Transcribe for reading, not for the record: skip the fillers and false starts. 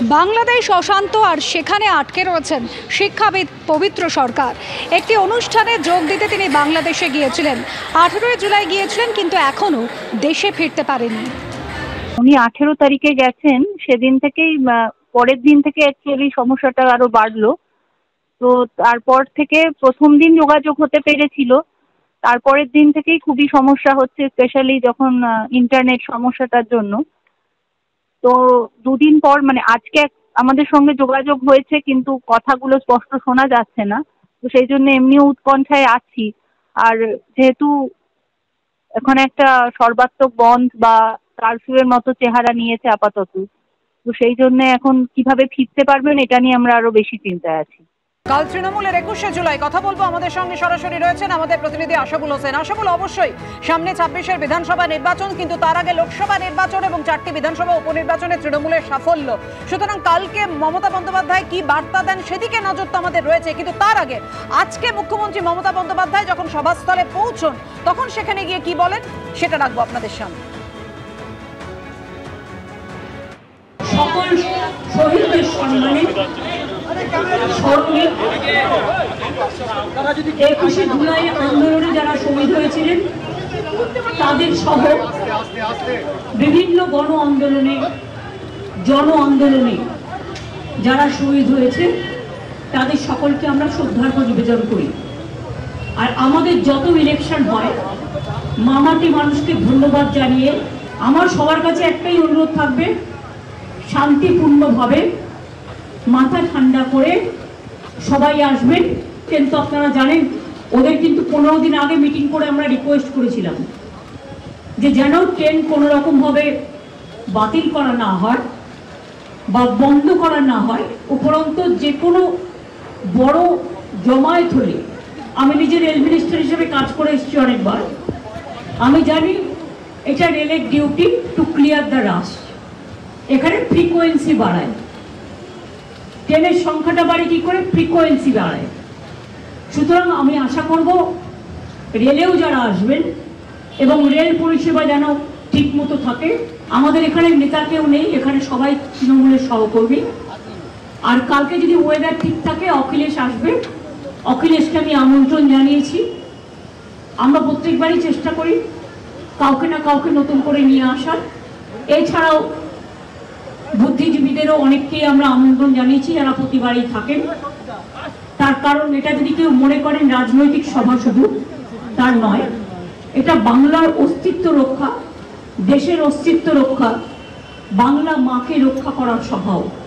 বাংলাদেশ অশান্ত আর সেখানে আটকে রয়েছেন শিক্ষাবিদ পবিত্র সরকার। একটি অনুষ্ঠানে যোগ দিতে তিনি বাংলাদেশে গিয়েছিলেন, 18 জুলাই গিয়েছিলেন, কিন্তু এখনো দেশে ফিরতে পারেননি। উনি 18 তারিখে গেছেন, সেদিন থেকেই পরের দিন থেকে অ্যাকচুয়ালি সমস্যাটা আরো বাড়লো। তো তারপর থেকে প্রথম দিন যোগাযোগ হতে পেরেছিল, তারপরের দিন থেকেই খুবই সমস্যা হচ্ছে, স্পেশালি যখন ইন্টারনেট সমস্যাটার জন্য। তো দুদিন পর আজকে আমাদের সঙ্গে যোগাযোগ হয়েছে, কিন্তু কথাগুলো স্পষ্ট শোনা যাচ্ছে না। তো সেই জন্য এমনিও উৎকণ্ঠায় আছি। আর যেহেতু এখন একটা সর্বাত্মক বন্ধ বা কারফিউয়ের মতো চেহারা নিয়েছে আপাতত, তো সেই জন্য এখন কিভাবে ফিরতে পারবেন এটা নিয়ে আমরা আরো বেশি চিন্তায় আছি। কাল তৃণমূলের 21শে জুলাই কথা বলবো। আমাদের সঙ্গে সরাসরি রয়েছেন আমাদের প্রতিনিধি আশাবুল হোসেন। আশাবুল, অবশ্যই সামনে 26-এর বিধানসভা নির্বাচন, কিন্তু তার আগে লোকসভা নির্বাচন এবং 4টি বিধানসভা উপনির্বাচনে তৃণমূলের সাফল্য। সুতরাং কালকে মমতা বন্দ্যোপাধ্যায় কি বার্তা দেন সেদিকে নজর তো আমাদের রয়েছে, কিন্তু তার আগে আজকে মুখ্যমন্ত্রী মমতা বন্দ্যোপাধ্যায় যখন সভাস্থলে পৌঁছন তখন সেখানে গিয়ে কি বলেন সেটা রাখবো আপনাদের সামনে। সকল শহীদদের সম্মানে 21শে জুলাই আন্দোলনে যারা শহীদ হয়েছিলেন তাদের সহ বিভিন্ন গণ আন্দোলনে জন আন্দোলনে যারা শহীদ হয়েছে তাদের সকলকে আমরা শ্রদ্ধার্ঘ নিবেদন করি। আর আমাদের যত ইলেকশন হয় মামাটি মানুষকে ধন্যবাদ জানিয়ে আমার সবার কাছে একটাই অনুরোধ থাকবে, শান্তিপূর্ণভাবে মাথা ঠান্ডা করে সবাই আসবেন। কিন্তু আপনারা জানেন ওদের কিন্তু 15 দিন আগে মিটিং করে আমরা রিকোয়েস্ট করেছিলাম যে যেন ট্রেন কোনো রকমভাবে বাতিল করা না হয় বা বন্ধ করা না হয়। উপরন্তু যে কোনো বড় জমায়েত হলে, আমি নিজে রেল মিনিস্টার হিসেবে কাজ করে এসেছি অনেকবার, আমি জানি এটা রেলের duty to clear the rush. এখানে ফ্রিকোয়েন্সি বাড়ায়, ট্রেনের সংখ্যাটা বাড়ে কি করে, ফ্রিকোয়েন্সি বাড়ায়। সুতরাং আমি আশা করব রেলেও যারা আসবেন এবং রেল পরিষেবা যেন ঠিক মতো থাকে। আমাদের এখানে নেতা কেউ নেই, এখানে সবাই তৃণমূলের সহকর্মী। আর কালকে যদি ওয়েদার ঠিক থাকে অখিলেশ আসবে, অখিলেশকে আমি আমন্ত্রণ জানিয়েছি। আমরা প্রত্যেকবারই চেষ্টা করি কাউকে না কাউকে নতুন করে নিয়ে আসার। এছাড়াও বুদ্ধিজীবীদেরও অনেককেই আমরা আমন্ত্রণ জানিয়েছি যারা প্রতিবারই থাকেন। তার কারণ এটা যদি কেউ মনে করেন রাজনৈতিক সভা, শুধু তার নয়, এটা বাংলার অস্তিত্ব রক্ষা, দেশের অস্তিত্ব রক্ষা, বাংলা মাকে রক্ষা করার সভাও।